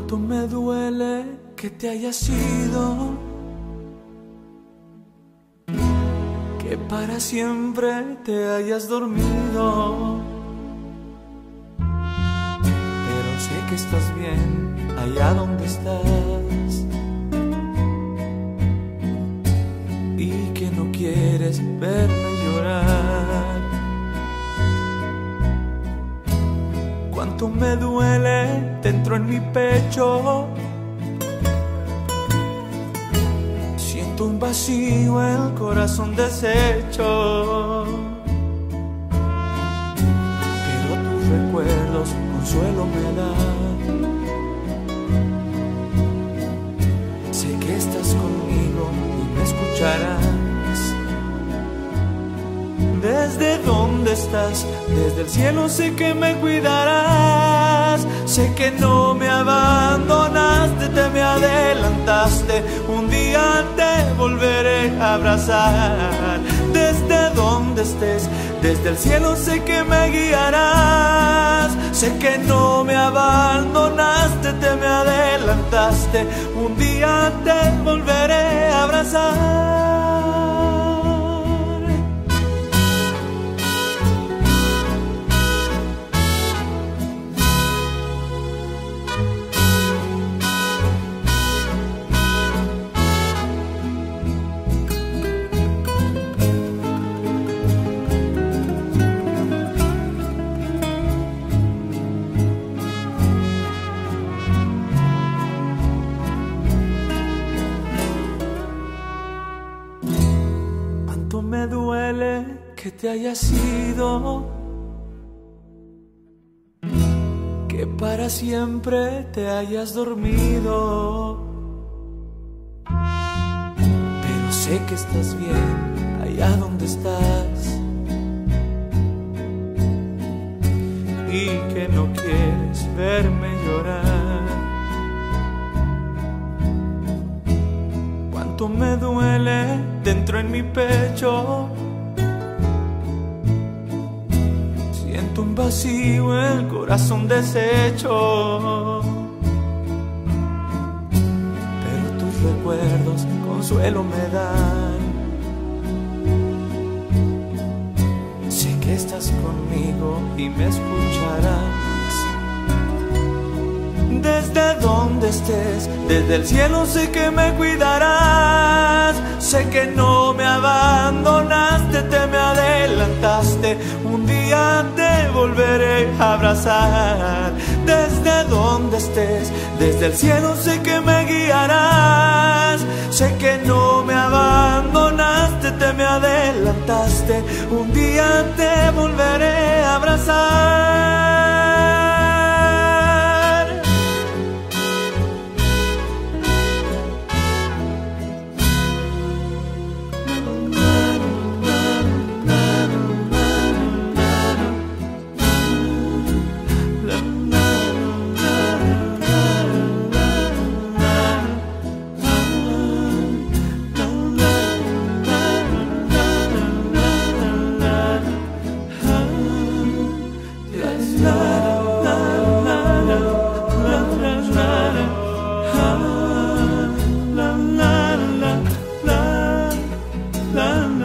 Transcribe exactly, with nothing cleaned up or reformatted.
Cuánto me duele que te hayas ido, que para siempre te hayas dormido. Pero sé que estás bien allá donde estás y que no quieres verme llorar. Cuánto me duele dentro en mi pecho, siento un vacío, el corazón deshecho. Pero tus recuerdos consuelo me dan. Sé que estás conmigo y me escucharás. Desde donde estás, desde el cielo sé que me cuidarás. Sé que no me abandonaste, te me adelantaste. Un día te volveré a abrazar. Desde donde estés, desde el cielo sé que me guiarás. Sé que no me abandonaste, te me adelantaste. Un día te volveré a abrazar. Me duele que te hayas ido, que para siempre te hayas dormido. Pero sé que estás bien allá donde estás y que no quieres verme llorar. Cuánto me duele dentro en mi pecho, siento un vacío, el corazón deshecho. Pero tus recuerdos consuelo me dan. Sé que estás conmigo y me escucharás. Desde donde estés, desde el cielo sé que me cuidarás. Sé que no me abandonaste, te me adelantaste. Un día te volveré a abrazar. Desde donde estés, desde el cielo sé que me guiarás. Sé que no me abandonaste, te me adelantaste. Un día te volveré a abrazar. La